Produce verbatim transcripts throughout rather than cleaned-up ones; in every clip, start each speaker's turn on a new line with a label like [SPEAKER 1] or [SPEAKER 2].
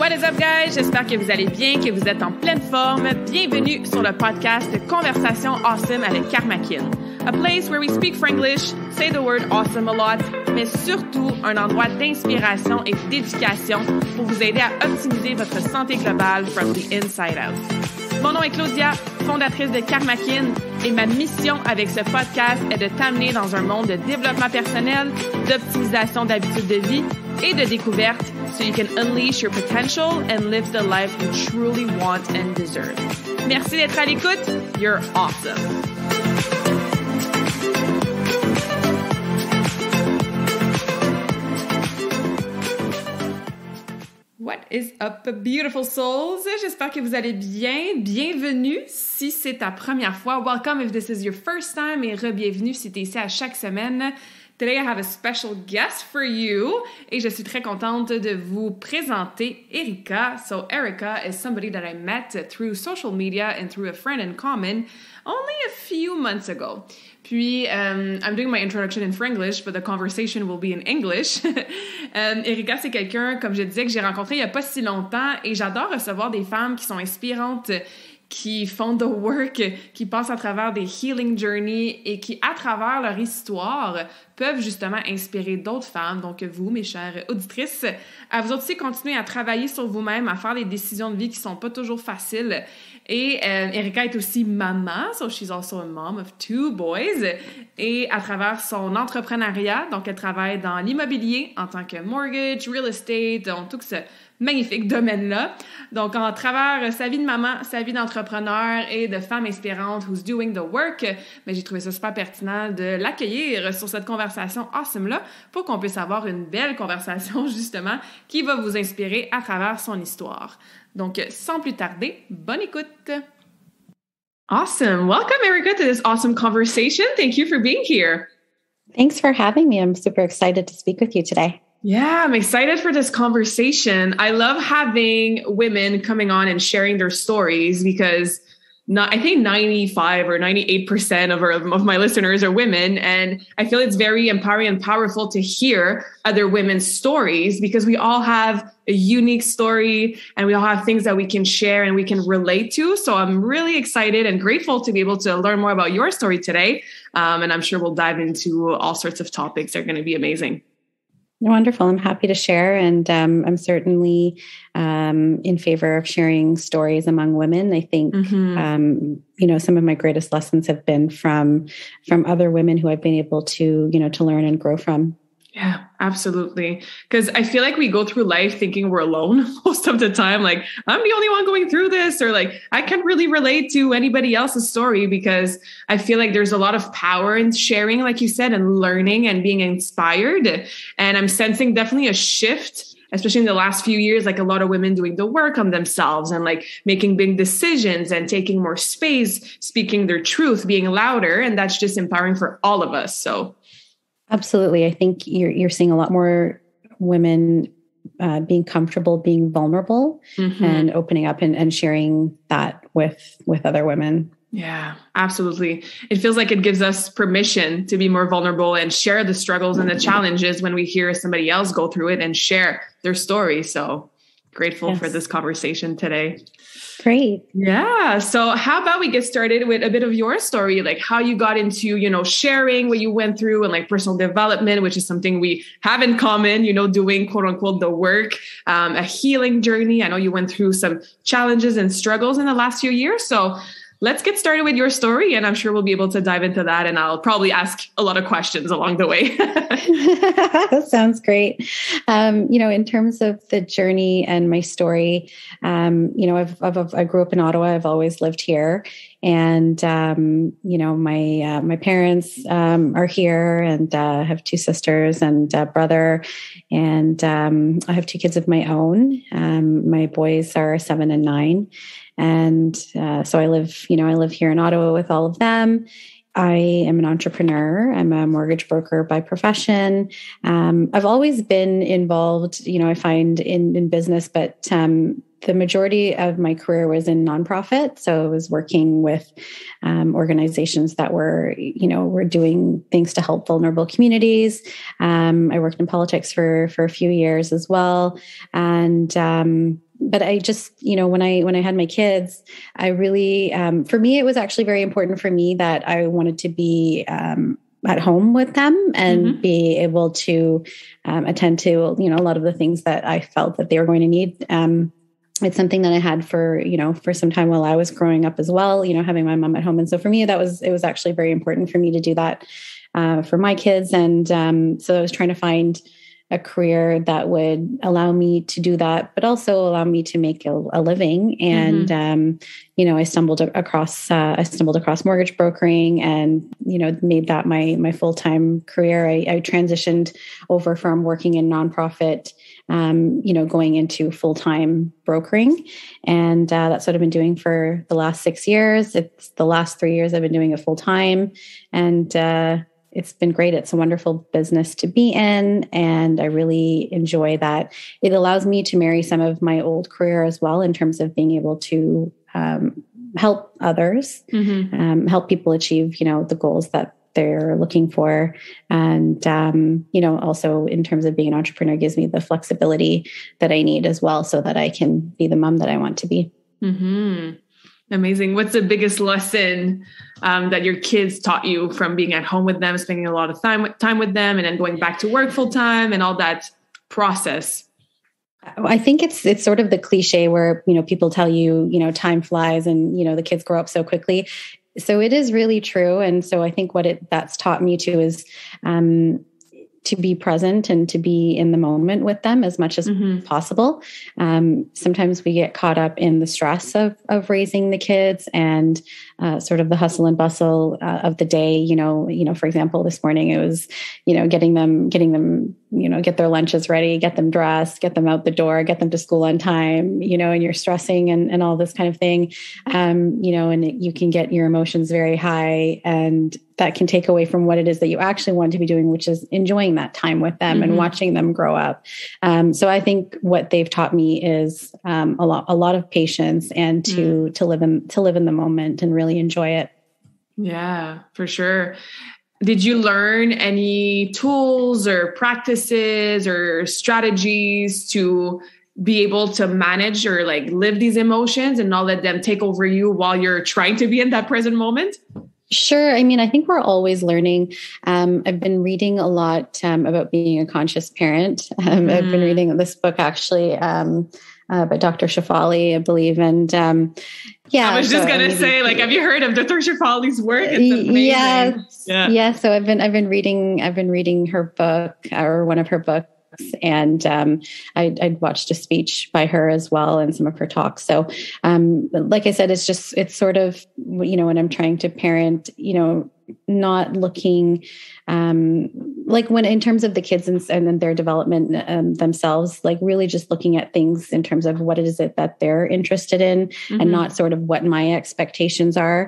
[SPEAKER 1] What is up, guys? J'espère que vous allez bien, que vous êtes en pleine forme. Bienvenue sur le podcast Conversation Awesome avec Karmakin. A place where we speak Franglish, say the word awesome a lot, mais surtout un endroit d'inspiration et d'éducation pour vous aider à optimiser votre santé globale from the inside out. Mon nom est Claudia, fondatrice de Karmakin, et ma mission avec ce podcast est de t'amener dans un monde de développement personnel, d'optimisation d'habitudes de vie et de découverte so you can unleash your potential and live the life you truly want and deserve. Merci d'être à l'écoute. You're awesome. What is up, beautiful souls? J'espère que vous allez bien. Bienvenue si c'est ta première fois. Welcome if this is your first time et re-bienvenue si tu es ici à chaque semaine. Today I have a special guest for you et je suis très contente de vous présenter Erica. So Erica is somebody that I met through social media and through a friend in common only a few months ago. Puis, um, I'm doing my introduction in Franglish, but the conversation will be in English. um, Erica, c'est quelqu'un, comme je disais, que j'ai rencontré il n'y a pas si longtemps et j'adore recevoir des femmes qui sont inspirantes, qui font the work, qui passent à travers des healing journeys et qui, à travers leur histoire, peuvent justement inspirer d'autres femmes, donc vous, mes chères auditrices, à vous aussi continuer à travailler sur vous-même, à faire des décisions de vie qui sont pas toujours faciles. Et euh, Erica est aussi maman, so she's also a mom of two boys. Et à travers son entrepreneuriat, donc elle travaille dans l'immobilier en tant que mortgage, real estate, dans tout ce magnifique domaine-là. Donc, en travers sa vie de maman, sa vie d'entrepreneur et de femme inspirante who's doing the work, mais j'ai trouvé ça super pertinent de l'accueillir sur cette conversation awesome-là pour qu'on puisse avoir une belle conversation, justement, qui va vous inspirer à travers son histoire. Donc, sans plus tarder, bonne écoute! Awesome! Welcome, Erica, to this awesome conversation. Thank you for being here.
[SPEAKER 2] Thanks for having me. I'm super excited to speak with you today.
[SPEAKER 1] Yeah, I'm excited for this conversation. I love having women coming on and sharing their stories because not, I think ninety-five or ninety-eight percent of, our, of my listeners are women. And I feel it's very empowering and powerful to hear other women's stories because we all have a unique story and we all have things that we can share and we can relate to. So I'm really excited and grateful to be able to learn more about your story today. Um, and I'm sure we'll dive into all sorts of topics that are going to be amazing.
[SPEAKER 2] Wonderful. I'm happy to share. And um, I'm certainly um, in favor of sharing stories among women. I think, mm-hmm. um, you know, some of my greatest lessons have been from, from other women who I've been able to, you know, to learn and grow from.
[SPEAKER 1] Yeah, absolutely. Because I feel like we go through life thinking we're alone most of the time. Like, I'm the only one going through this, or like, I can't really relate to anybody else's story because I feel like there's a lot of power in sharing, like you said, and learning and being inspired. And I'm sensing definitely a shift, especially in the last few years, like a lot of women doing the work on themselves and like making big decisions and taking more space, speaking their truth, being louder. And that's just empowering for all of us. So
[SPEAKER 2] absolutely. I think you're you're seeing a lot more women uh, being comfortable, being vulnerable, mm-hmm. and opening up and, and sharing that with with other women.
[SPEAKER 1] Yeah, absolutely. It feels like it gives us permission to be more vulnerable and share the struggles and the challenges when we hear somebody else go through it and share their story. So grateful yes. for this conversation today.
[SPEAKER 2] Great.
[SPEAKER 1] Yeah. So how about we get started with a bit of your story, like how you got into, you know, sharing what you went through and like personal development, which is something we have in common, you know, doing quote unquote the work, um, a healing journey. I know you went through some challenges and struggles in the last few years. So let's get started with your story, and I'm sure we'll be able to dive into that, and I'll probably ask a lot of questions along the way.
[SPEAKER 2] Sounds great. Um, you know, in terms of the journey and my story, um, you know, I've, I've, I grew up in Ottawa. I've always lived here. And, um, you know, my, uh, my parents, um, are here and, uh, have two sisters and a brother. And, um, I have two kids of my own. Um, my boys are seven and nine. And, uh, so I live, you know, I live here in Ottawa with all of them. I am an entrepreneur. I'm a mortgage broker by profession. Um, I've always been involved, you know, I find in, in business, but, um, the majority of my career was in nonprofit. So I was working with um, organizations that were, you know, were doing things to help vulnerable communities. Um, I worked in politics for, for a few years as well. And, um, but I just, you know, when I, when I had my kids, I really, um, for me, it was actually very important for me that I wanted to be, um, at home with them and mm-hmm. be able to, um, attend to, you know, a lot of the things that I felt that they were going to need. Um, it's something that I had for, you know, for some time while I was growing up as well, you know, having my mom at home. And so for me, that was, it was actually very important for me to do that, uh, for my kids. And, um, so I was trying to find a career that would allow me to do that, but also allow me to make a, a living. And, mm-hmm. um, you know, I stumbled across, uh, I stumbled across mortgage brokering and, you know, made that my, my full-time career. I, I transitioned over from working in nonprofit, um, you know, going into full-time brokering. And, uh, that's what I've been doing for the last six years. It's the last three years I've been doing it full-time. And, uh, it's been great. It's a wonderful business to be in. And I really enjoy that. It allows me to marry some of my old career as well in terms of being able to um, help others, mm-hmm. um, help people achieve, you know, the goals that they're looking for. And, um, you know, also in terms of being an entrepreneur gives me the flexibility that I need as well so that I can be the mom that I want to be.
[SPEAKER 1] Mm-hmm. Amazing. What's the biggest lesson um, that your kids taught you from being at home with them, spending a lot of time with, time with them, and then going back to work full time and all that process?
[SPEAKER 2] I think it's it's sort of the cliche where, you know, people tell you, you know, time flies and, you know, the kids grow up so quickly. So it is really true. And so I think what it that's taught me to is um, to be present and to be in the moment with them as much as mm-hmm. possible. Um, sometimes we get caught up in the stress of, of raising the kids and uh, sort of the hustle and bustle uh, of the day. You know, you know, for example, this morning it was, you know, getting them, getting them, you know, get their lunches ready, get them dressed, get them out the door, get them to school on time, you know, and you're stressing and, and all this kind of thing. Um, you know, and it, you can get your emotions very high and that can take away from what it is that you actually want to be doing, which is enjoying that time with them mm-hmm. and watching them grow up. Um, so I think what they've taught me is um, a lot, a lot of patience and to, mm. to live in, to live in the moment and really enjoy it.
[SPEAKER 1] Yeah, for sure. Did you learn any tools or practices or strategies to be able to manage or like live these emotions and not let them take over you while you're trying to be in that present moment?
[SPEAKER 2] Sure. I mean, I think we're always learning. Um, I've been reading a lot um, about being a conscious parent. Um, mm. I've been reading this book actually um, uh, by Doctor Shefali, I believe. And um, yeah,
[SPEAKER 1] I was just so going to say, like, have you heard of Doctor Shefali's work? It's amazing.
[SPEAKER 2] Yes. Yeah. Yeah. So I've been, I've been reading, I've been reading her book or one of her books. And um, I, I'd watched a speech by her as well and some of her talks. So um, like I said, it's just, it's sort of, you know, when I'm trying to parent, you know, not looking um, like when in terms of the kids and, and then their development um, themselves, like really just looking at things in terms of what is it that they're interested in mm-hmm. and not sort of what my expectations are.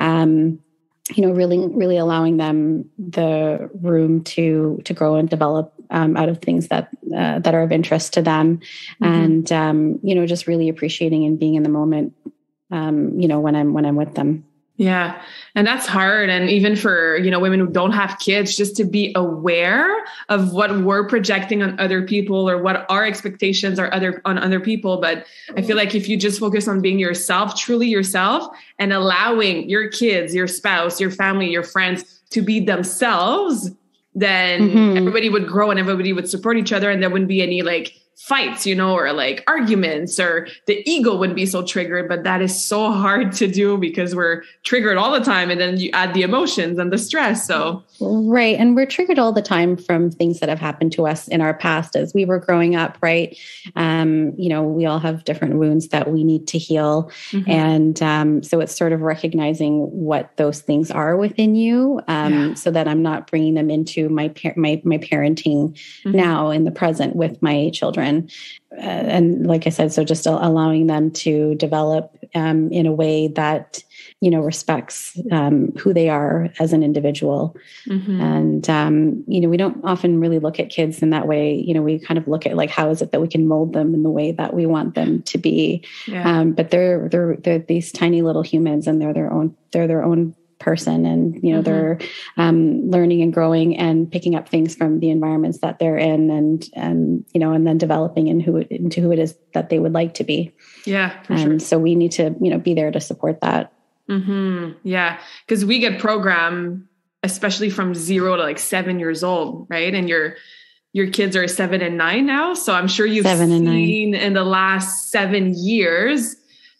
[SPEAKER 2] Um, you know, really, really allowing them the room to, to grow and develop um, out of things that, uh, that are of interest to them. Mm-hmm. And, um, you know, just really appreciating and being in the moment, um, you know, when I'm, when I'm with them.
[SPEAKER 1] Yeah. And that's hard. And even for, you know, women who don't have kids, just to be aware of what we're projecting on other people or what our expectations are other on other people. But I feel like if you just focus on being yourself, truly yourself, and allowing your kids, your spouse, your family, your friends to be themselves, then mm-hmm. everybody would grow and everybody would support each other. And there wouldn't be any like fights, you know, or like arguments, or the ego wouldn't be so triggered. But that is so hard to do because we're triggered all the time. And then you add the emotions and the stress. So,
[SPEAKER 2] right. And we're triggered all the time from things that have happened to us in our past as we were growing up, right? Um, you know, we all have different wounds that we need to heal. Mm-hmm. And um, so it's sort of recognizing what those things are within you um, yeah. so that I'm not bringing them into my, par- my, my parenting mm-hmm. now in the present with my children. Uh, and like I said, so just allowing them to develop um, in a way that, you know, respects um, who they are as an individual. Mm-hmm. And, um, you know, we don't often really look at kids in that way. You know, we kind of look at like, how is it that we can mold them in the way that we want them to be? Yeah. Um, but they're, they're, they're these tiny little humans and they're their own, they're their own person, and, you know, mm-hmm. they're um, learning and growing and picking up things from the environments that they're in, and, and, you know, and then developing in who, into who it is that they would like to be.
[SPEAKER 1] Yeah. For
[SPEAKER 2] and
[SPEAKER 1] sure.
[SPEAKER 2] So we need to, you know, be there to support that.
[SPEAKER 1] Mm-hmm. Yeah. Cause we get programmed, especially from zero to like seven years old. Right. And your, your kids are seven and nine now. So I'm sure you've seven seen in the last seven years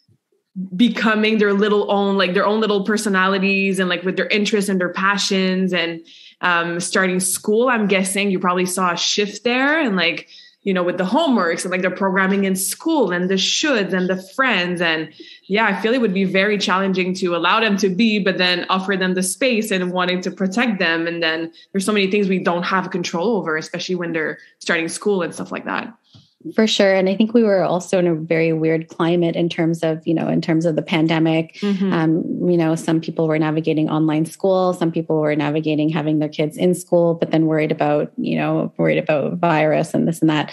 [SPEAKER 1] becoming their little own, like their own little personalities, and like with their interests and their passions, and um, starting school. I'm guessing you probably saw a shift there, and like, you know, with the homeworks and like their programming in school and the shoulds and the friends. And yeah, I feel it would be very challenging to allow them to be, but then offer them the space and wanting to protect them. And then there's so many things we don't have control over, especially when they're starting school and stuff like that.
[SPEAKER 2] For sure. And I think we were also in a very weird climate in terms of, you know, in terms of the pandemic. Mm-hmm. Um, you know, some people were navigating online school. Some people were navigating having their kids in school, but then worried about, you know, worried about virus and this and that.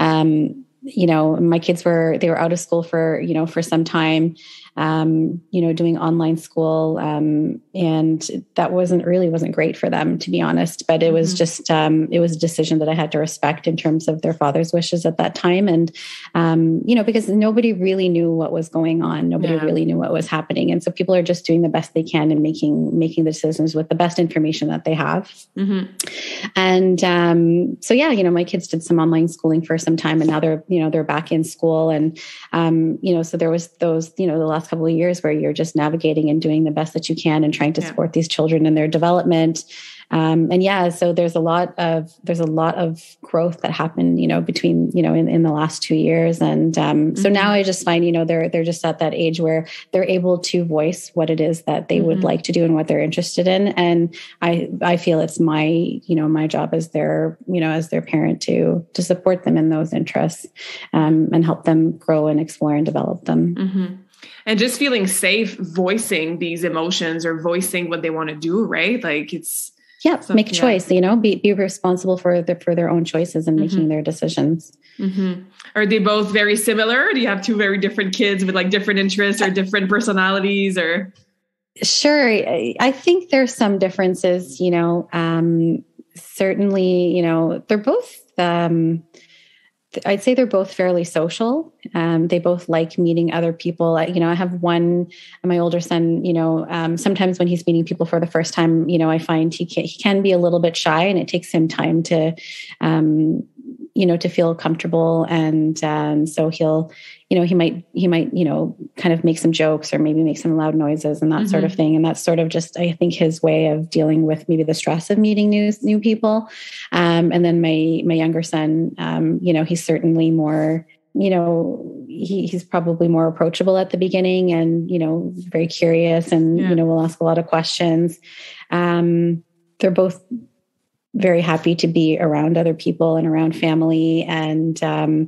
[SPEAKER 2] Um, you know, my kids were, they were out of school for, you know, for some time, um, you know, doing online school. Um, and that wasn't really wasn't great for them, to be honest, but it was mm-hmm. just, um, it was a decision that I had to respect in terms of their father's wishes at that time. And, um, you know, because nobody really knew what was going on. Nobody yeah. really knew what was happening. And so people are just doing the best they can and making, making the decisions with the best information that they have. Mm-hmm. And, um, so, yeah, you know, my kids did some online schooling for some time, and now they're, you know, they're back in school. And, um, you know, so there was those, you know, the last couple of years where you're just navigating and doing the best that you can and trying to yeah. support these children in their development. Um, and yeah, so there's a lot of, there's a lot of growth that happened, you know, between, you know, in, in the last two years. And, um, mm-hmm. so now I just find, you know, they're, they're just at that age where they're able to voice what it is that they mm-hmm. would like to do and what they're interested in. And I, I feel it's my, you know, my job as their, you know, as their parent to, to support them in those interests, um, and help them grow and explore and develop them.
[SPEAKER 1] Mm-hmm. And just feeling safe voicing these emotions or voicing what they want to do, right? Like it's,
[SPEAKER 2] Yeah, make a choice, yeah. you know, be, be responsible for the, for their own choices and making mm-hmm. their decisions.
[SPEAKER 1] Mm-hmm. Are they both very similar? Or do you have two very different kids with like different interests or different personalities or?
[SPEAKER 2] Sure. I think there's some differences, you know, um, certainly, you know, they're both, um, I'd say they're both fairly social. Um, they both like meeting other people. I, you know, I have one, my older son, you know, um, sometimes when he's meeting people for the first time, you know, I find he can, he can be a little bit shy, and it takes him time to, um, you know, to feel comfortable. And, um, so he'll, you know, he might, he might, you know, kind of make some jokes or maybe make some loud noises and that mm-hmm. sort of thing. And that's sort of just, I think, his way of dealing with maybe the stress of meeting new, new people. Um, and then my, my younger son, um, you know, he's certainly more, you know, he, he's probably more approachable at the beginning, and, you know, very curious, and, yeah. you know, will ask a lot of questions. Um, they're both very happy to be around other people and around family. And, um,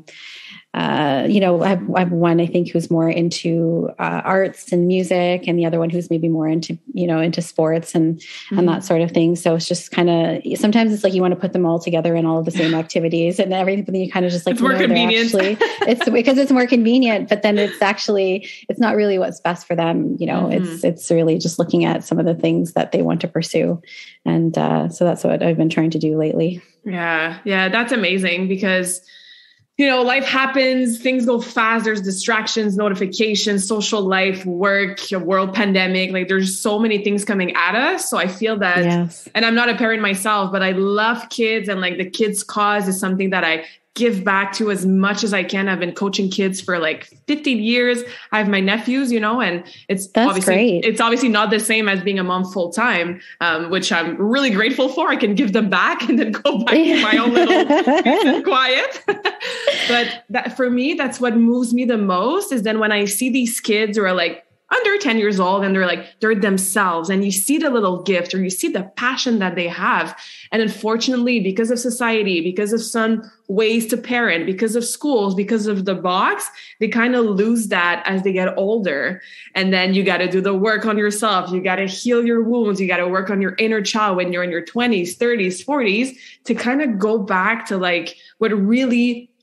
[SPEAKER 2] uh, you know, I have, I have one, I think, who's more into uh, arts and music, and the other one who's maybe more into, you know, into sports and, mm-hmm. and that sort of thing. So it's just kind of, sometimes it's like you want to put them all together in all of the same activities and everything, but then you kind of just like,
[SPEAKER 1] it's more convenient.
[SPEAKER 2] Actually, it's because it's more convenient, but then it's actually, it's not really what's best for them. You know, mm-hmm. it's, it's really just looking at some of the things that they want to pursue. And uh, so that's what I've been trying to do lately.
[SPEAKER 1] Yeah. Yeah. That's amazing, because you know, life happens, things go fast. There's distractions, notifications, social life, work, a world pandemic. Like there's so many things coming at us. So I feel that, yes. and I'm not a parent myself, but I love kids, and like the kids' cause is something that I give back to as much as I can. I've been coaching kids for like fifteen years. I have my nephews, you know, and it's
[SPEAKER 2] That's
[SPEAKER 1] obviously,
[SPEAKER 2] great.
[SPEAKER 1] it's obviously not the same as being a mom full time, um, which I'm really grateful for. I can give them back and then go back to my own little peace and quiet. But that, for me, that's what moves me the most, is then when I see these kids who are like under ten years old and they're like, they're themselves, and you see the little gift or you see the passion that they have. And unfortunately, because of society, because of some ways to parent, because of schools, because of the box, they kind of lose that as they get older. And then you got to do the work on yourself. You got to heal your wounds. You got to work on your inner child when you're in your twenties, thirties, forties, to kind of go back to like what really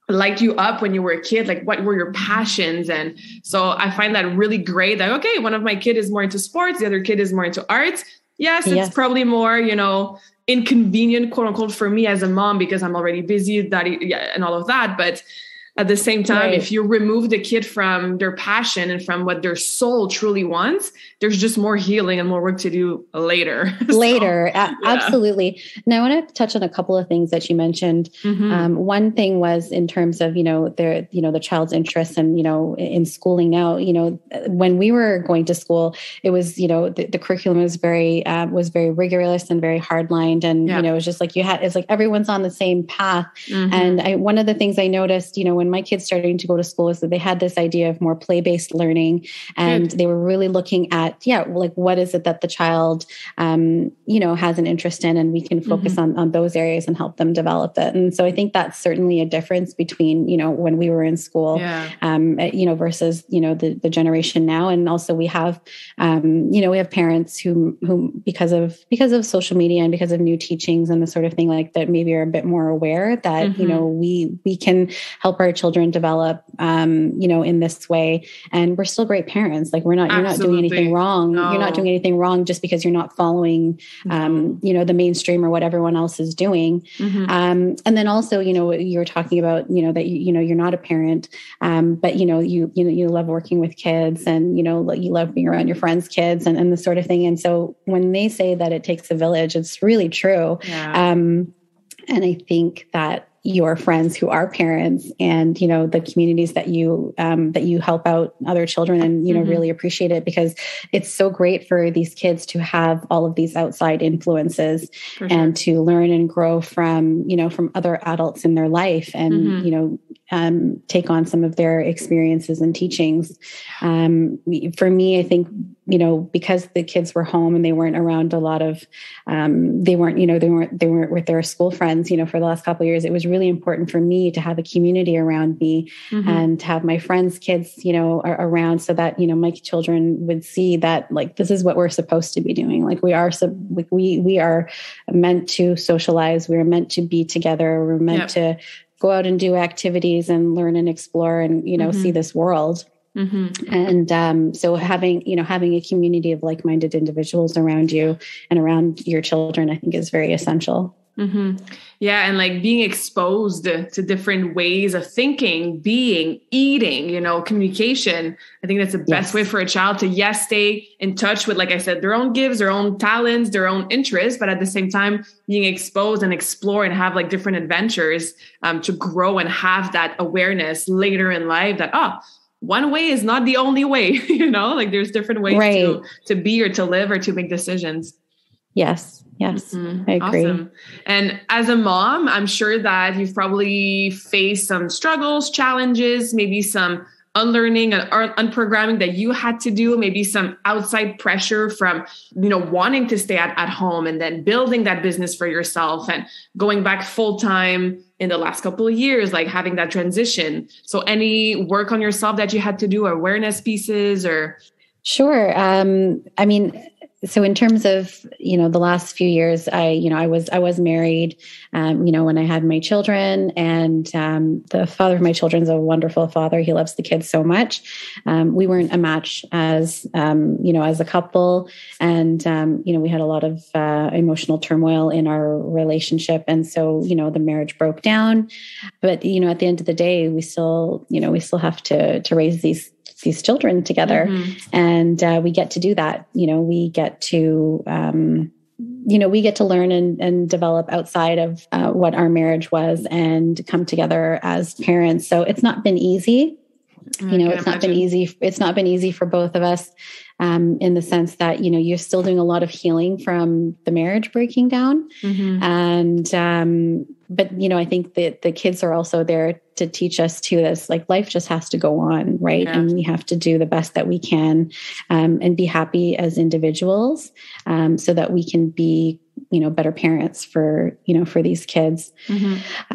[SPEAKER 1] light you up when you were a kid? Like, what were your passions? And so I find that really great that, okay, one of my kid is more into sports, the other kid is more into arts. Yes, it's yes. probably more, you know, inconvenient, quote unquote, for me as a mom, because I'm already busy that, yeah, and all of that. But at the same time, right. if you remove the kid from their passion and from what their soul truly wants, there's just more healing and more work to do later.
[SPEAKER 2] Later. so, a- yeah. Absolutely. Now, I want to touch on a couple of things that you mentioned. Mm-hmm. Um, one thing was in terms of, you know, their, you know, the child's interests and, you know, in schooling now, you know, when we were going to school, it was, you know, the, the curriculum was very, uh, was very rigorous and very hard-lined. And, yeah. you know, it was just like you had, it's like everyone's on the same path. Mm-hmm. And I, one of the things I noticed, you know, when my kids starting to go to school is that they had this idea of more play-based learning, and Good. They were really looking at, yeah, like what is it that the child, um, you know, has an interest in, and we can focus mm-hmm. on, on those areas and help them develop it. And so I think that's certainly a difference between, you know, when we were in school, yeah. um, you know, versus, you know, the, the generation now. And also we have, um, you know, we have parents who, who, because of, because of social media and because of new teachings and the sort of thing like that, maybe are a bit more aware that, mm-hmm. you know, we, we can help our children develop, um, you know, in this way. And we're still great parents. Like we're not, you're Absolutely. Not doing anything wrong. No. You're not doing anything wrong just because you're not following, um, you know, the mainstream or what everyone else is doing. Mm-hmm. Um, and then also, you know, you were talking about, you know, that, you, you know, you're not a parent, um, but you know, you, you know, you love working with kids and, you know, you love being around your friends' kids and, and the sort of thing. And so when they say that it takes a village, it's really true. Yeah. Um, and I think that your friends who are parents and, you know, the communities that you, um, that you help out other children and, you know, mm-hmm. really appreciate it, because it's so great for these kids to have all of these outside influences for and sure. to learn and grow from, you know, from other adults in their life and, mm-hmm. you know, um, take on some of their experiences and teachings. Um, for me, I think, you know, because the kids were home and they weren't around a lot of, um, they weren't, you know, they weren't, they weren't with their school friends, you know, for the last couple of years, it was really important for me to have a community around me mm-hmm. and to have my friends' kids, you know, are around so that, you know, my children would see that like, this is what we're supposed to be doing. Like we are, sub, like we, we are meant to socialize. We're meant to be together. We're meant yep. to go out and do activities and learn and explore and, you know, mm-hmm. see this world. Mm-hmm. And um, so having, you know, having a community of like-minded individuals around you and around your children, I think is very essential.
[SPEAKER 1] Mm-hmm. Yeah. And like being exposed to different ways of thinking, being, eating, you know, communication. I think that's the best yes. way for a child to, yes, stay in touch with, like I said, their own gifts, their own talents, their own interests, but at the same time, being exposed and explore and have like different adventures um, to grow and have that awareness later in life that, oh, one way is not the only way, you know, like there's different ways right. to, to be or to live or to make decisions.
[SPEAKER 2] Yes. Yes. Mm-hmm. I agree.
[SPEAKER 1] Awesome. And as a mom, I'm sure that you've probably faced some struggles, challenges, maybe some unlearning and unprogramming that you had to do, maybe some outside pressure from, you know, wanting to stay at, at home and then building that business for yourself and going back full time in the last couple of years, like having that transition. So any work on yourself that you had to do, awareness pieces or?
[SPEAKER 2] Sure. Um, I mean, so in terms of, you know, the last few years, I, you know, I was, I was married, um, you know, when I had my children, and um, the father of my children is a wonderful father. He loves the kids so much. Um, we weren't a match as, um, you know, as a couple. And, um, you know, we had a lot of uh, emotional turmoil in our relationship. And so, you know, the marriage broke down. But, you know, at the end of the day, we still, you know, we still have to, to raise these these children together. Mm-hmm. And uh, we get to do that. You know, we get to, um, you know, we get to learn and, and develop outside of uh, what our marriage was and come together as parents. So it's not been easy. Mm, you know, it's imagine. not been easy. It's not been easy for both of us um, in the sense that, you know, you're still doing a lot of healing from the marriage breaking down. Mm-hmm. And, um, but, you know, I think that the kids are also there to teach us too, this like life just has to go on. Right. Yeah. And we have to do the best that we can um, and be happy as individuals um, so that we can be, you know, better parents for, you know, for these kids. Mm-hmm.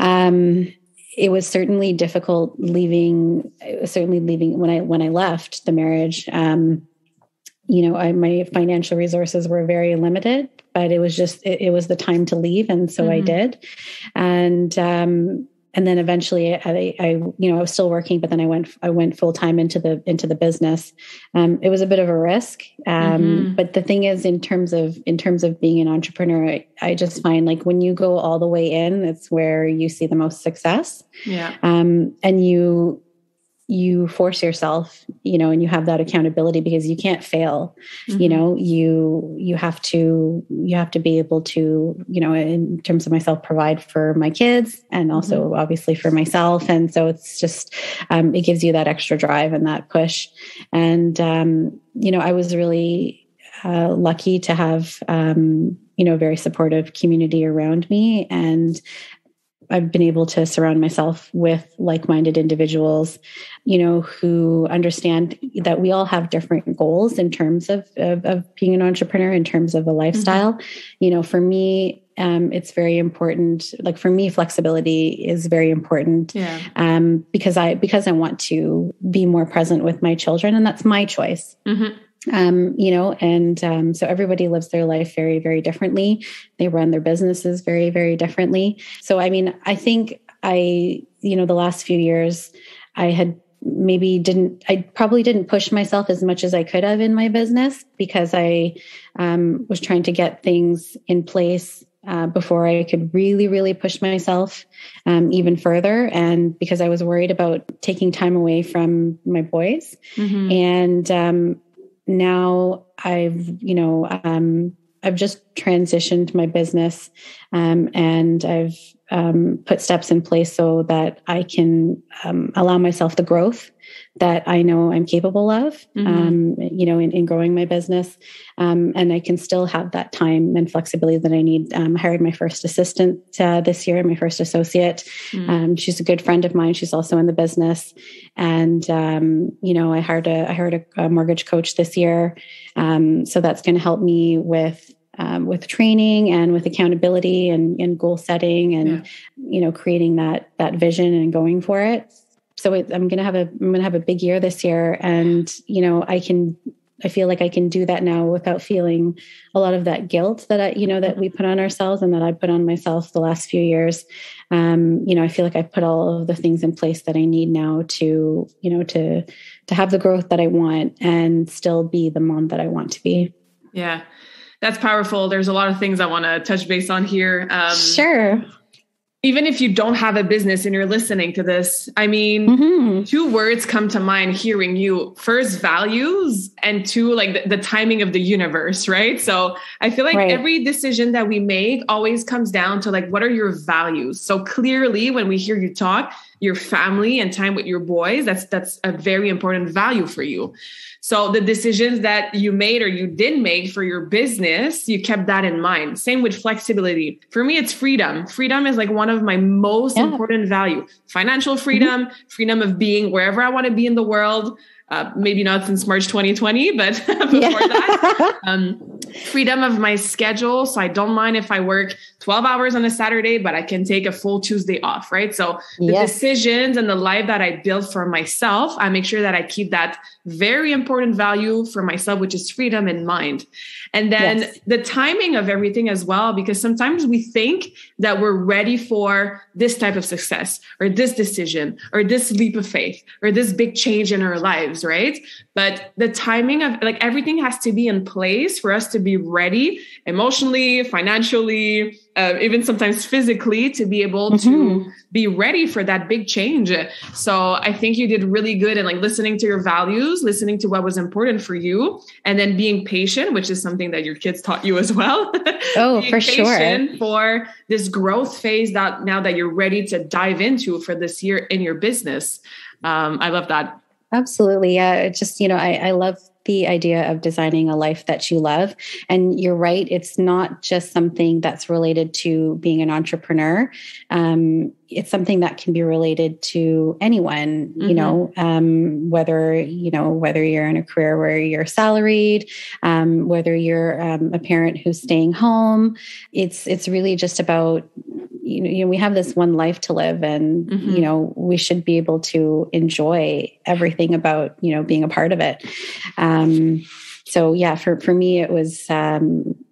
[SPEAKER 2] Um, it was certainly difficult leaving, it was certainly leaving when I, when I left the marriage, um, you know, I, my financial resources were very limited, but it was just, it, it was the time to leave. And so mm-hmm. I did. And, um, and then eventually I, I, you know, I was still working, but then I went, I went full time into the, into the business. Um, it was a bit of a risk. Um, mm-hmm. But the thing is, in terms of, in terms of being an entrepreneur, I, I just find like when you go all the way in, it's where you see the most success.
[SPEAKER 1] Yeah.
[SPEAKER 2] Um, and you, you force yourself, you know, and you have that accountability because you can't fail. Mm-hmm. You know, you, you have to, you have to be able to, you know, in terms of myself, provide for my kids and also mm-hmm. obviously for myself. And so it's just, um, it gives you that extra drive and that push. And, um, you know, I was really uh, lucky to have, um, you know, a very supportive community around me. And I've been able to surround myself with like-minded individuals, you know, who understand that we all have different goals in terms of, of, of being an entrepreneur, in terms of a lifestyle. Mm-hmm. You know, for me, um, it's very important. Like for me, flexibility is very important.
[SPEAKER 1] Yeah.
[SPEAKER 2] Um, because I, because I want to be more present with my children, and that's my choice. Mm-hmm. Um, you know, and, um, so everybody lives their life very, very differently. They run their businesses very, very differently. So, I mean, I think I, you know, the last few years I had maybe didn't, I probably didn't push myself as much as I could have in my business because I, um, was trying to get things in place Uh, before I could really, really push myself um, even further. And because I was worried about taking time away from my boys. Mm-hmm. And um, now I've, you know, um, I've just transitioned my business um, and I've um, put steps in place so that I can um, allow myself the growth that I know I'm capable of, mm-hmm. um, you know, in, in growing my business. Um, and I can still have that time and flexibility that I need. Um, I hired my first assistant uh, this year, my first associate. Mm-hmm. Um, she's a good friend of mine. She's also in the business. And, um, you know, I hired a, I hired a, a mortgage coach this year. Um, so that's going to help me with Um, with training and with accountability and, and goal setting and, yeah. you know, creating that, that vision and going for it. So it, I'm going to have a, I'm going to have a big year this year. And, you know, I can, I feel like I can do that now without feeling a lot of that guilt that I, you know, that we put on ourselves and that I put on myself the last few years. Um, you know, I feel like I've put all of the things in place that I need now to, you know, to, to have the growth that I want and still be the mom that I want to be.
[SPEAKER 1] Yeah. That's powerful. There's a lot of things I want to touch base on here. Um,
[SPEAKER 2] sure.
[SPEAKER 1] Even if you don't have a business and you're listening to this, I mean, mm-hmm. two words come to mind hearing you. First, values, and two, like the, the timing of the universe, right? So I feel like right. every decision that we make always comes down to like, what are your values? So clearly when we hear you talk, your family and time with your boys, that's, that's a very important value for you. So the decisions that you made or you didn't make for your business, you kept that in mind. Same with flexibility. For me, it's freedom. Freedom is like one of my most yeah. important value. Financial freedom, mm-hmm. freedom of being wherever I want to be in the world. Uh, maybe not since March twenty twenty, but before yeah. that, um, freedom of my schedule. So I don't mind if I work twelve hours on a Saturday, but I can take a full Tuesday off, right? So the yes. decisions and the life that I build for myself, I make sure that I keep that very important value for myself, which is freedom in mind. And then yes. the timing of everything as well, because sometimes we think that we're ready for this type of success or this decision or this leap of faith or this big change in our lives, right? But the timing of like everything has to be in place for us to be ready emotionally, financially, uh, even sometimes physically to be able mm-hmm. to be ready for that big change. So I think you did really good in like listening to your values, listening to what was important for you, and then being patient, which is something that your kids taught you as well.
[SPEAKER 2] Oh, for sure.
[SPEAKER 1] For this growth phase that now that you're ready to dive into for this year in your business. Um, I love that.
[SPEAKER 2] Absolutely. Yeah. It just, you know, I, I love the idea of designing a life that you love. And you're right. It's not just something that's related to being an entrepreneur. Um, it's something that can be related to anyone, mm-hmm. you know, um, whether, you know, whether you're in a career where you're salaried, um, whether you're um, a parent who's staying home. It's, it's really just about, you know, you know, we have this one life to live and, mm-hmm. you know, we should be able to enjoy everything about, you know, being a part of it. Um, so yeah, for, for me, it was, um,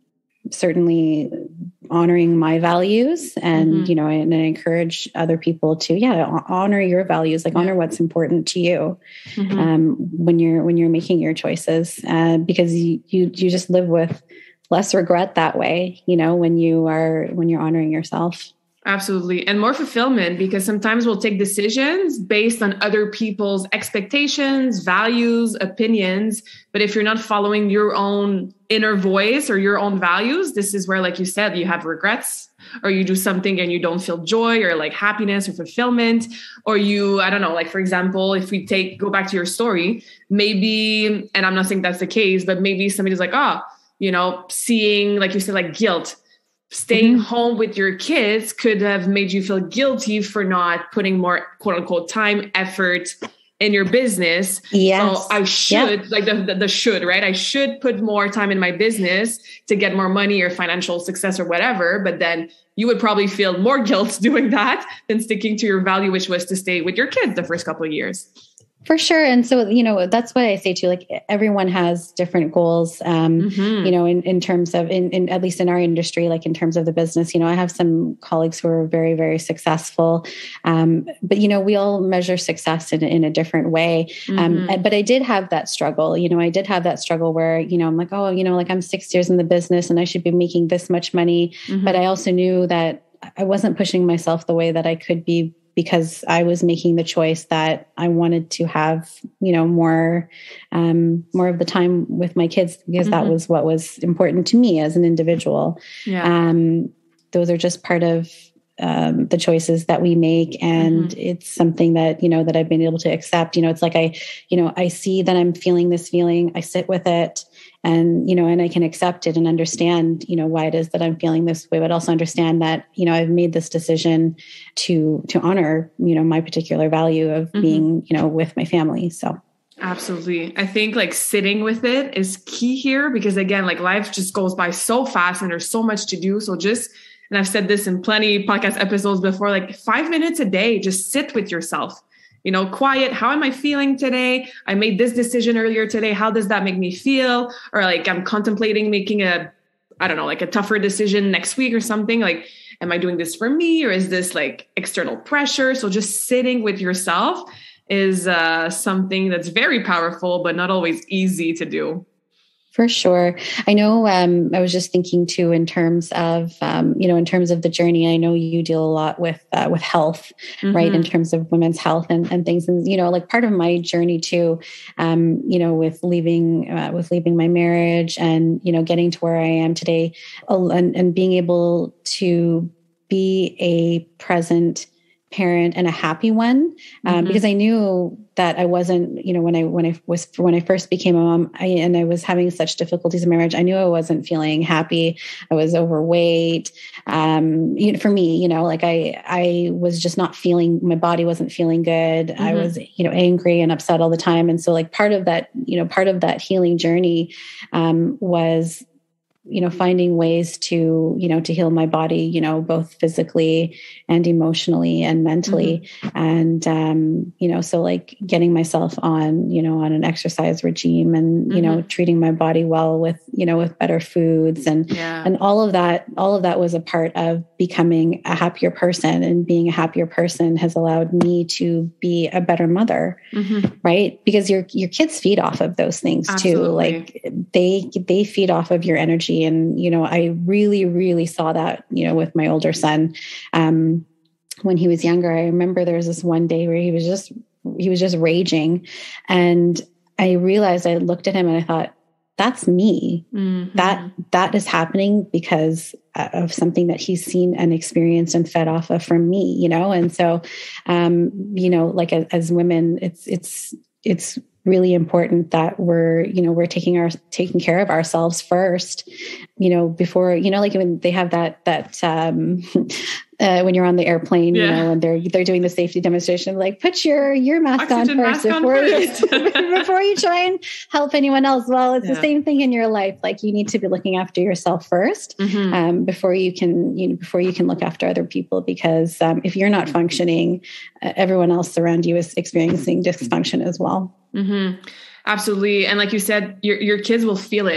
[SPEAKER 2] certainly honoring my values and, mm-hmm. you know, and I encourage other people to, yeah, honor your values, like yeah. honor what's important to you, mm-hmm. um, when you're, when you're making your choices, uh, because you, you, you just live with less regret that way, you know, when you are, when you're honoring yourself.
[SPEAKER 1] Absolutely. And more fulfillment, because sometimes we'll take decisions based on other people's expectations, values, opinions. But if you're not following your own inner voice or your own values, this is where, like you said, you have regrets, or you do something and you don't feel joy or like happiness or fulfillment, or you, I don't know, like, for example, if we take, go back to your story, maybe, and I'm not saying that's the case, but maybe somebody's like, oh, you know, seeing, like you said, like guilt. Staying mm-hmm. home with your kids could have made you feel guilty for not putting more quote unquote time, effort in your business.
[SPEAKER 2] Yes.
[SPEAKER 1] So I should, yep. like the, the, the should, right? I should put more time in my business to get more money or financial success or whatever. But then you would probably feel more guilt doing that than sticking to your value, which was to stay with your kids the first couple of years.
[SPEAKER 2] For sure. And so, you know, that's what I say too, like everyone has different goals, um, mm-hmm. you know, in, in terms of, in, in, at least in our industry, like in terms of the business, you know, I have some colleagues who are very, very successful. Um, but, you know, we all measure success in, in a different way. Um, mm-hmm. But I did have that struggle, you know, I did have that struggle where, you know, I'm like, oh, you know, like I'm six years in the business and I should be making this much money. Mm-hmm. But I also knew that I wasn't pushing myself the way that I could be, because I was making the choice that I wanted to have, you know, more, um, more of the time with my kids, because mm-hmm. that was what was important to me as an individual. Yeah. Um, those are just part of, um, the choices that we make. And mm-hmm. it's something that, you know, that I've been able to accept. You know, it's like I, you know, I see that I'm feeling this feeling, I sit with it. And, you know, and I can accept it and understand, you know, why it is that I'm feeling this way, but also understand that, you know, I've made this decision to, to honor, you know, my particular value of mm-hmm. being, you know, with my family. So.
[SPEAKER 1] Absolutely. I think like sitting with it is key here, because again, like life just goes by so fast and there's so much to do. So just, and I've said this in plenty podcast episodes before, like five minutes a day, just sit with yourself. You know, quiet. How am I feeling today? I made this decision earlier today. How does that make me feel? Or like I'm contemplating making a, I don't know, like a tougher decision next week or something. Like, am I doing this for me, or is this like external pressure? So just sitting with yourself is uh, something that's very powerful, but not always easy to do.
[SPEAKER 2] For sure. I know, um, I was just thinking too, in terms of, um, you know, in terms of the journey, I know you deal a lot with, uh, with health, mm-hmm. right? In terms of women's health and, and things. And, you know, like part of my journey too, um, you know, with leaving, uh, with leaving my marriage and, you know, getting to where I am today, and, and being able to be a present parent and a happy one, um, mm-hmm. because I knew that I wasn't, you know, when I, when I was, when I first became a mom I, and I was having such difficulties in my marriage, I knew I wasn't feeling happy. I was overweight. Um, you know, for me, you know, like I, I was just not feeling, my body wasn't feeling good. Mm-hmm. I was, you know, angry and upset all the time. And so like part of that, you know, part of that healing journey, um, was, you know, finding ways to, you know, to heal my body, you know, both physically and emotionally and mentally. Mm-hmm. And, um, you know, so like getting myself on, you know, on an exercise regime and, mm-hmm. you know, treating my body well with, you know, with better foods and, yeah. and all of that, all of that was a part of becoming a happier person, and being a happier person has allowed me to be a better mother. Mm-hmm. Right. Because your, your kids feed off of those things Absolutely. Too. Like they, they feed off of your energy. And, you know, I really, really saw that, you know, with my older son, um, when he was younger. I remember there was this one day where he was just, he was just raging. And I realized, I looked at him and I thought, that's me. Mm-hmm. That, that is happening because of something that he's seen and experienced and fed off of from me, you know? And so, um, you know, like as, as women, it's, it's, it's, really important that we're, you know, we're taking our, taking care of ourselves first, you know, before, you know, like when they have that, that, um, uh, when you're on the airplane, yeah. you know, and they're, they're doing the safety demonstration, like put your, your mask Oxygen on first, mask before, on first. You, before you try and help anyone else. Well, it's yeah. the same thing in your life. Like you need to be looking after yourself first, mm-hmm. um, before you can, you know, before you can look after other people, because, um, if you're not functioning, uh, everyone else around you is experiencing dysfunction as well.
[SPEAKER 1] Mm-hmm. Absolutely. And like you said, your, your kids will feel it.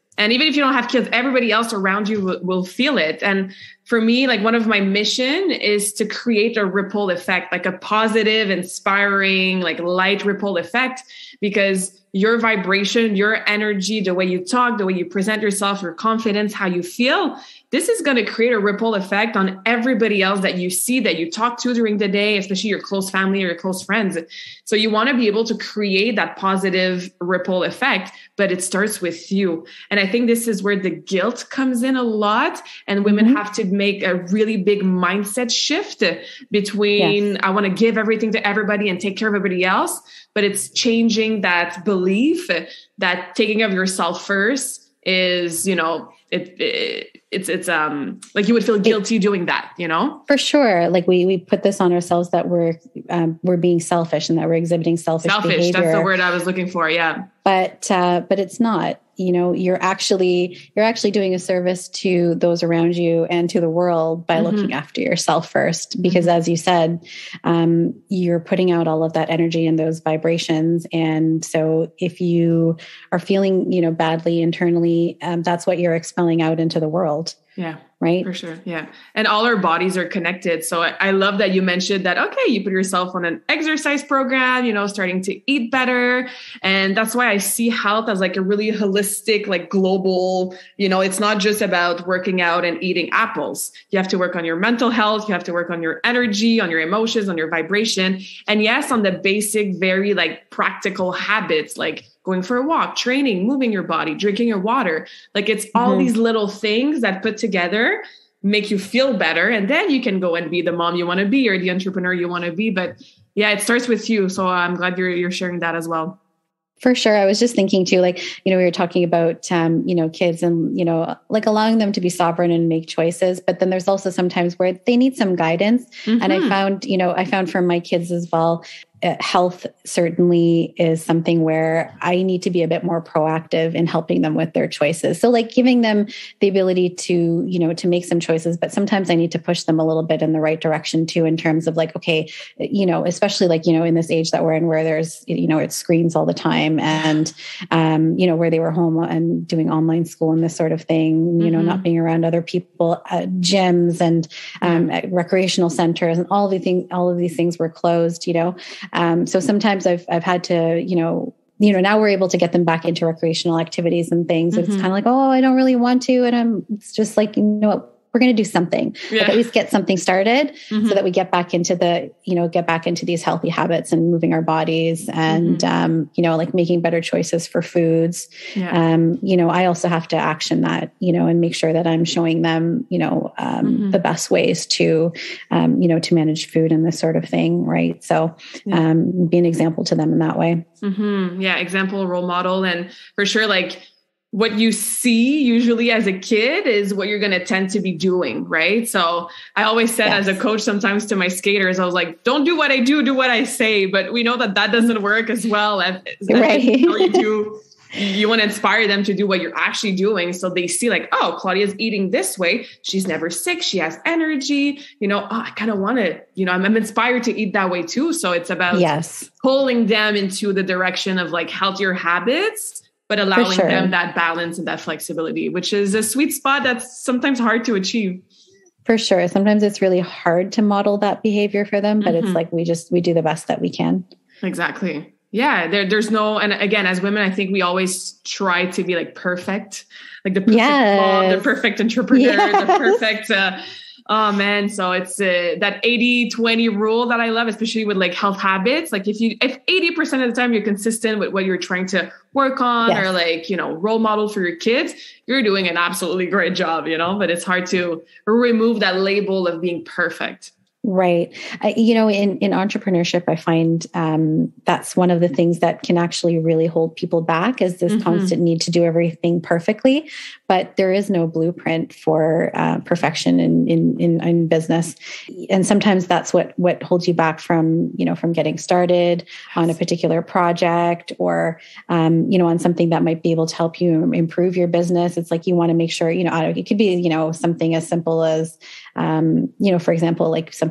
[SPEAKER 1] And even if you don't have kids, everybody else around you will, will feel it. And for me, like one of my mission is to create a ripple effect, like a positive, inspiring, like light ripple effect, because your vibration, your energy, the way you talk, the way you present yourself, your confidence, how you feel, this is going to create a ripple effect on everybody else that you see, that you talk to during the day, especially your close family or your close friends. So you want to be able to create that positive ripple effect, but it starts with you. And I think this is where the guilt comes in a lot. And women mm-hmm. have to make a really big mindset shift between, yes. I want to give everything to everybody and take care of everybody else. But it's changing that belief that taking care of yourself first is, you know, it, it it's, it's, um, like you would feel guilty it, doing that, you know?
[SPEAKER 2] For sure. Like we, we put this on ourselves that we're, um, we're being selfish and that we're exhibiting selfish,
[SPEAKER 1] selfish
[SPEAKER 2] behavior.
[SPEAKER 1] That's the word I was looking for. Yeah.
[SPEAKER 2] But, uh, but it's not, you know, you're actually, you're actually doing a service to those around you and to the world by mm-hmm. looking after yourself first, because mm-hmm. as you said, um, you're putting out all of that energy and those vibrations. And so if you are feeling, you know, badly internally, um, that's what you're expelling out into the world.
[SPEAKER 1] Yeah.
[SPEAKER 2] Right.
[SPEAKER 1] For sure. Yeah. And all our bodies are connected. So I, I love that you mentioned that, okay, you put yourself on an exercise program, you know, starting to eat better. And that's why I see health as like a really holistic, like global, you know, it's not just about working out and eating apples. You have to work on your mental health. You have to work on your energy, on your emotions, on your vibration. And yes, on the basic, very like practical habits, like going for a walk, training, moving your body, drinking your water. Like it's all mm-hmm. these little things that put together make you feel better. And then you can go and be the mom you want to be or the entrepreneur you want to be. But yeah, it starts with you. So I'm glad you're, you're sharing that as well.
[SPEAKER 2] For sure. I was just thinking too, like, you know, we were talking about, um, you know, kids and, you know, like allowing them to be sovereign and make choices. But then there's also sometimes where they need some guidance. Mm-hmm. And I found, you know, I found from my kids as well, uh, health certainly is something where I need to be a bit more proactive in helping them with their choices. So like giving them the ability to, you know, to make some choices, but sometimes I need to push them a little bit in the right direction too, in terms of like, okay, you know, especially like, you know, in this age that we're in where there's, you know, it's screens all the time and, um, you know, where they were home and doing online school and this sort of thing, you mm-hmm. know, not being around other people, uh, gyms and, um, recreational centers and all the things, all of these things were closed, you know? Um, so sometimes I've, I've had to, you know, you know, now we're able to get them back into recreational activities and things. Mm-hmm. It's kind of like, oh, I don't really want to. And I'm, it's just like, you know what? We're going to do something, yeah. like at least get something started mm-hmm. so that we get back into the, you know, get back into these healthy habits and moving our bodies and, mm-hmm. um, you know, like making better choices for foods. Yeah. Um, you know, I also have to action that, you know, and make sure that I'm showing them, you know, um, mm-hmm. the best ways to, um, you know, to manage food and this sort of thing. Right. So, yeah. um, be an example to them in that way.
[SPEAKER 1] Mm-hmm. Yeah. Example, role model. And for sure, like, what you see usually as a kid is what you're going to tend to be doing. Right. So I always said yes. as a coach, sometimes to my skaters, I was like, don't do what I do, do what I say. But we know that that doesn't work as well. As,
[SPEAKER 2] right.
[SPEAKER 1] you do. You want to inspire them to do what you're actually doing. So they see like, oh, Claudia's eating this way. She's never sick. She has energy. You know, oh, I kind of want to, you know, I'm, I'm inspired to eat that way too. So it's about
[SPEAKER 2] yes.
[SPEAKER 1] pulling them into the direction of like healthier habits, but allowing sure. them that balance and that flexibility, which is a sweet spot that's sometimes hard to achieve.
[SPEAKER 2] For sure. Sometimes it's really hard to model that behavior for them, but mm-hmm. it's like, we just, we do the best that we can.
[SPEAKER 1] Exactly. Yeah. There, there's no, and again, as women, I think we always try to be like perfect, like the perfect
[SPEAKER 2] yes.
[SPEAKER 1] mom, the perfect entrepreneur,
[SPEAKER 2] yes.
[SPEAKER 1] the perfect, uh, oh man. So it's uh, that eighty twenty rule that I love, especially with like health habits. Like if you, if eighty percent of the time you're consistent with what you're trying to work on yes. or like, you know, role model for your kids, you're doing an absolutely great job, you know, but it's hard to remove that label of being perfect.
[SPEAKER 2] Right. I, you know, in, in entrepreneurship, I find um, that's one of the things that can actually really hold people back is this mm-hmm. constant need to do everything perfectly. But there is no blueprint for uh, perfection in, in, in, in business. And sometimes that's what, what holds you back from, you know, from getting started on a particular project or, um, you know, on something that might be able to help you improve your business. It's like you want to make sure, you know, it could be, you know, something as simple as, um, you know, for example, like some people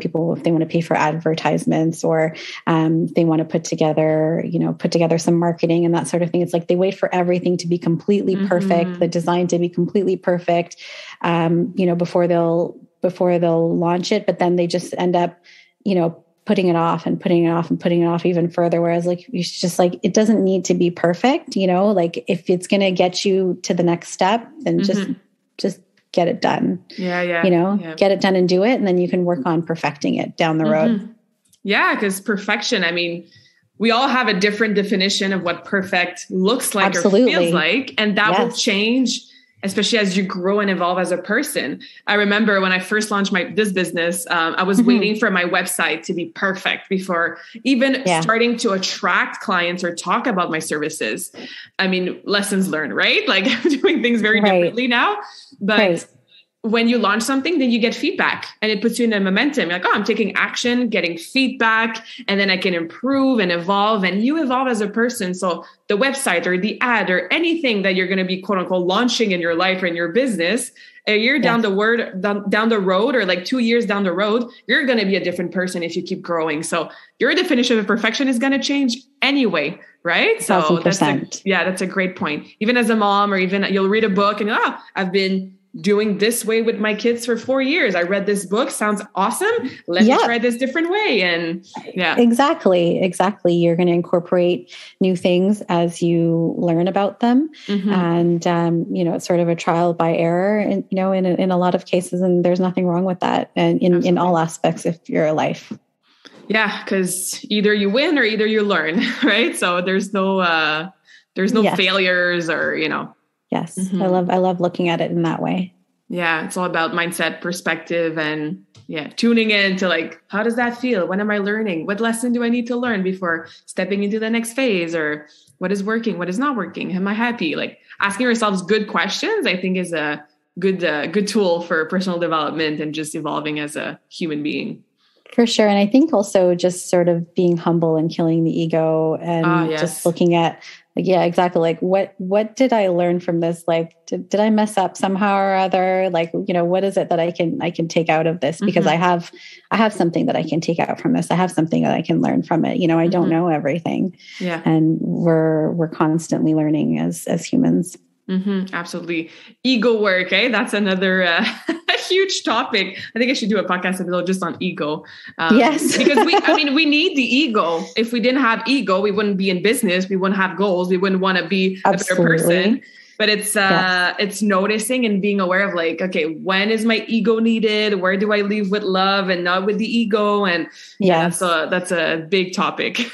[SPEAKER 2] people, if they want to pay for advertisements or um, they want to put together, you know, put together some marketing and that sort of thing. It's like they wait for everything to be completely mm-hmm. perfect, the design to be completely perfect, um, you know, before they'll before they'll launch it. But then they just end up, you know, putting it off and putting it off and putting it off even further. Whereas like, you should just like, it doesn't need to be perfect, you know, like if it's going to get you to the next step, then mm-hmm. just, just get it done.
[SPEAKER 1] Yeah. Yeah.
[SPEAKER 2] You know,
[SPEAKER 1] yeah.
[SPEAKER 2] get it done and do it. And then you can work on perfecting it down the road.
[SPEAKER 1] Mm-hmm. Yeah. Cause perfection, I mean, we all have a different definition of what perfect looks like
[SPEAKER 2] Absolutely.
[SPEAKER 1] or feels like, and that
[SPEAKER 2] yes.
[SPEAKER 1] will change, especially as you grow and evolve as a person. I remember when I first launched my this business, um, I was mm-hmm. waiting for my website to be perfect before even yeah. starting to attract clients or talk about my services. I mean, lessons learned, right? Like I'm doing things very right. differently now. But right. when you launch something, then you get feedback and it puts you in a momentum. You're like, oh, I'm taking action, getting feedback, and then I can improve and evolve, and you evolve as a person. So the website or the ad or anything that you're going to be quote unquote launching in your life or in your business, a year yes. down the word, down, down the road, or like two years down the road, you're going to be a different person if you keep growing. So your definition of perfection is going to change anyway. Right. So that's a, yeah, that's a great point. Even as a mom, or even you'll read a book and, oh, I've been doing this way with my kids for four years. I read this book. Sounds awesome. Let yeah. me try this different way. And yeah,
[SPEAKER 2] exactly. Exactly. You're going to incorporate new things as you learn about them. Mm-hmm. And, um, you know, it's sort of a trial by error and, you know, in, a, in a lot of cases, and there's nothing wrong with that. And in, in all aspects of your life.
[SPEAKER 1] Yeah. Cause either you win or either you learn. Right. So there's no, uh, there's no yes. failures or, you know.
[SPEAKER 2] Yes. Mm-hmm. I love, I love looking at it in that way.
[SPEAKER 1] Yeah. It's all about mindset, perspective, and yeah, tuning in to like, how does that feel? When am I learning? What lesson do I need to learn before stepping into the next phase? Or what is working? What is not working? Am I happy? Like asking yourselves good questions, I think is a good, uh, good tool for personal development and just evolving as a human being.
[SPEAKER 2] For sure. And I think also just sort of being humble and killing the ego and uh, yes. just looking at, like, yeah, exactly. Like what, what did I learn from this? Like, did, did I mess up somehow or other? Like, you know, what is it that I can, I can take out of this? Because mm-hmm. I have, I have something that I can take out from this. I have something that I can learn from it. You know, I mm-hmm. don't know everything.
[SPEAKER 1] Yeah.
[SPEAKER 2] And we're, we're constantly learning as, as humans.
[SPEAKER 1] Mm-hmm, absolutely. Ego work, eh? That's another uh, huge topic. I think I should do a podcast episode just on ego.
[SPEAKER 2] Um, yes.
[SPEAKER 1] because we, I mean, we need the ego. If we didn't have ego, we wouldn't be in business. We wouldn't have goals. We wouldn't want to be
[SPEAKER 2] Absolutely.
[SPEAKER 1] a better person. But it's, uh, yes. it's noticing and being aware of like, okay, when is my ego needed? Where do I leave with love and not with the ego? And yes. yeah, that's a, that's a big topic.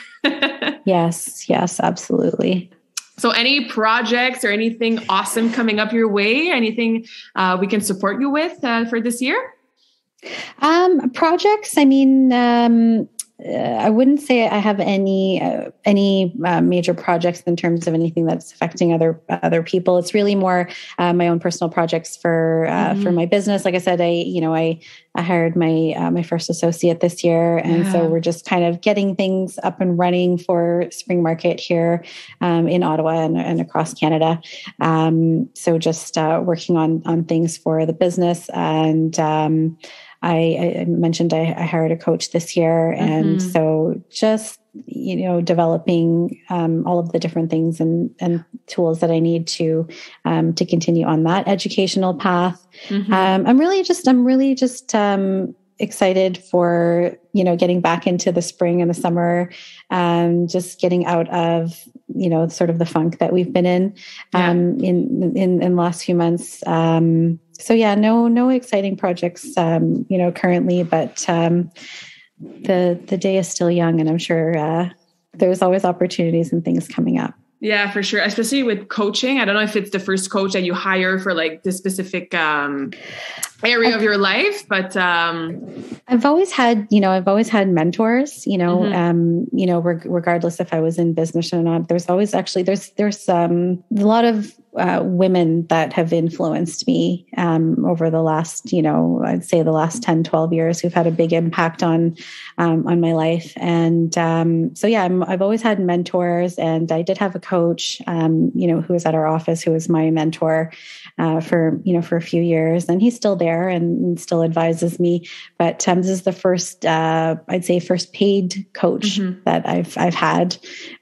[SPEAKER 2] yes. Yes, absolutely.
[SPEAKER 1] So any projects or anything awesome coming up your way? Anything uh, we can support you with uh, for this year?
[SPEAKER 2] Um, projects, I mean, um, uh, I wouldn't say I have any uh, any uh, major projects in terms of anything that's affecting other other people. It's really more uh, my own personal projects for uh, mm-hmm. for my business. Like I said, I you know I I hired my uh, my first associate this year, and yeah. so we're just kind of getting things up and running for spring market here um, in Ottawa and, and across Canada. Um, so just uh, working on on things for the business and. Um, I, I mentioned I, I hired a coach this year. And mm-hmm. so just, you know, developing um, all of the different things and, and tools that I need to um, to continue on that educational path. Mm-hmm. Um, I'm really just, I'm really just um, excited for, you know, getting back into the spring and the summer, um, just getting out of, you know, sort of the funk that we've been in um, yeah. in, in, in the last few months. Um, So yeah, no, no exciting projects, um, you know, currently, but um, the the day is still young, and I'm sure uh, there's always opportunities and things coming up.
[SPEAKER 1] Yeah, for sure. Especially with coaching. I don't know if it's the first coach that you hire for like this specific um, area I've, of your life, but um,
[SPEAKER 2] I've always had, you know, I've always had mentors, you know, mm-hmm. um, you know, reg- regardless if I was in business or not, there's always actually, there's, there's um, a lot of uh, women that have influenced me um, over the last, you know, I'd say the last ten, twelve years who've had a big impact on, um, on my life. And um, so, yeah, I'm, I've always had mentors, and I did have a coach, um, you know, who was at our office, who was my mentor uh, for, you know, for a few years, and he's still there and still advises me. But um, this is the first, uh, I'd say first paid coach mm-hmm. that I've, I've had.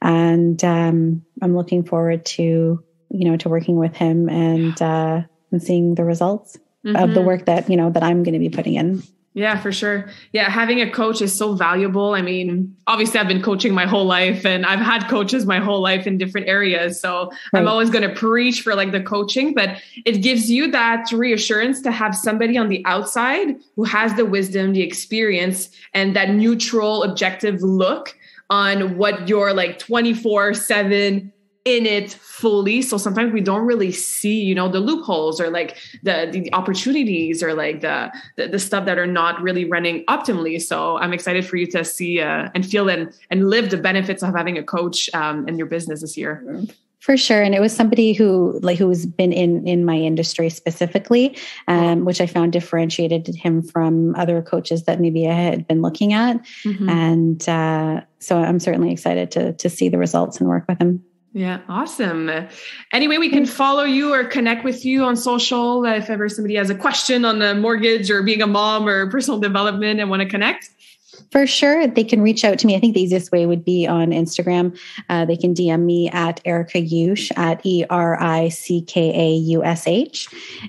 [SPEAKER 2] And um, I'm looking forward to, you know, to working with him and, uh, and seeing the results mm-hmm. of the work that, you know, that I'm going to be putting in.
[SPEAKER 1] Yeah, for sure. Yeah. Having a coach is so valuable. I mean, obviously I've been coaching my whole life, and I've had coaches my whole life in different areas. So right. I'm always going to preach for like the coaching, but it gives you that reassurance to have somebody on the outside who has the wisdom, the experience, and that neutral, objective look on what you're like twenty-four seven in it fully. So sometimes we don't really see, you know, the loopholes or like the, the opportunities or like the, the, the stuff that are not really running optimally. So I'm excited for you to see uh, and feel and, and live the benefits of having a coach um, in your business this year.
[SPEAKER 2] For sure. And it was somebody who like, who's been in, in my industry specifically, um, which I found differentiated him from other coaches that maybe I had been looking at. Mm-hmm. And uh, so I'm certainly excited to, to see the results and work with him.
[SPEAKER 1] Yeah. Awesome. Anyway, we can follow you or connect with you on social uh, if ever somebody has a question on the mortgage or being a mom or personal development and want to connect.
[SPEAKER 2] For sure. They can reach out to me. I think the easiest way would be on Instagram. Uh, they can D M me at Erica Yush at E R I C K A U S H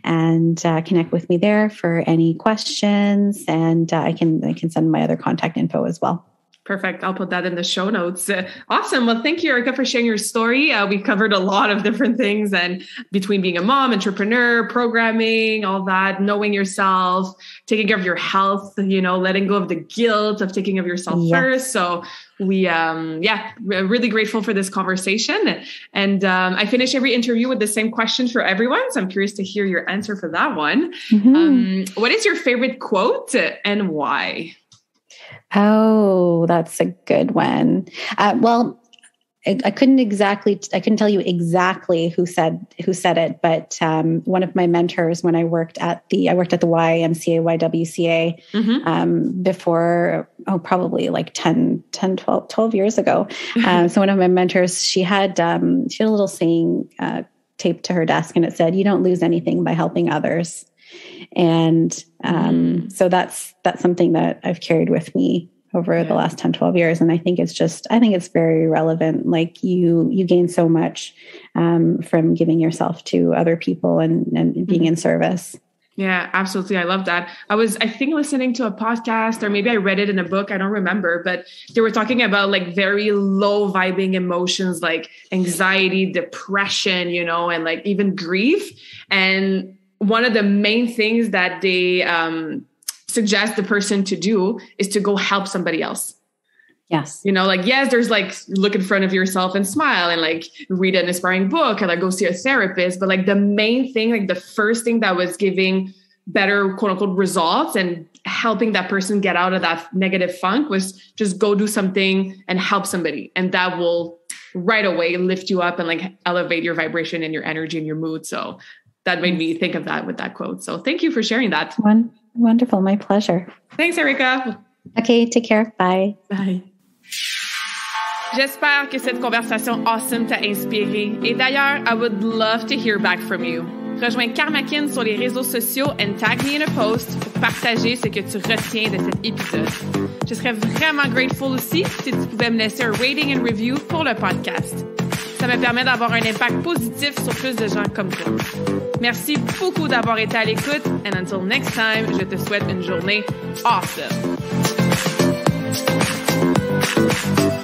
[SPEAKER 2] and uh, connect with me there for any questions. And uh, I can, I can send my other contact info as well.
[SPEAKER 1] Perfect. I'll put that in the show notes. Uh, awesome. Well, thank you, Erica, for sharing your story. Uh, we covered a lot of different things, and between being a mom, entrepreneur, programming, all that, knowing yourself, taking care of your health, you know, letting go of the guilt of taking care of yourself yeah. first. So we, um, yeah, we're really grateful for this conversation. And um, I finish every interview with the same question for everyone. So I'm curious to hear your answer for that one. Mm-hmm. Um, what is your favorite quote and why?
[SPEAKER 2] Oh, that's a good one. Uh, well, I, I couldn't exactly, I couldn't tell you exactly who said, who said it, but um, one of my mentors when I worked at the, I worked at the Y M C A, Y W C A mm-hmm. um, before, oh, probably like ten, ten, twelve, twelve years ago. um, so one of my mentors, she had, um, she had a little saying uh, taped to her desk, and it said, "You don't lose anything by helping others." And um, mm. so that's, that's something that I've carried with me over yeah. the last ten, twelve years. And I think it's just, I think it's very relevant. Like you, you gain so much um, from giving yourself to other people and, and being mm. in service.
[SPEAKER 1] Yeah, absolutely. I love that. I was, I think, listening to a podcast, or maybe I read it in a book. I don't remember, but they were talking about like very low vibing emotions, like anxiety, depression, you know, and like even grief. And one of the main things that they um, suggest the person to do is to go help somebody else.
[SPEAKER 2] Yes.
[SPEAKER 1] You know, like, yes, there's like, look in front of yourself and smile and like read an inspiring book and like go see a therapist. But like the main thing, like the first thing that was giving better quote unquote results and helping that person get out of that negative funk was just go do something and help somebody. And that will right away lift you up and like elevate your vibration and your energy and your mood. So that made me think of that with that quote. So thank you for sharing that.
[SPEAKER 2] One, wonderful. My pleasure.
[SPEAKER 1] Thanks, Erica.
[SPEAKER 2] Okay. Take care. Bye.
[SPEAKER 1] Bye. J'espère que cette conversation awesome t'a inspiré. Et d'ailleurs, I would love to hear back from you. Rejoins Karmakin sur les réseaux sociaux and tag me in a post pour partager ce que tu retiens de cet épisode. Je serais vraiment grateful aussi si tu pouvais me laisser un rating and review pour le podcast. Ça me permet d'avoir un impact positif sur plus de gens comme toi. Merci beaucoup d'avoir été à l'écoute, and until next time, je te souhaite une journée awesome.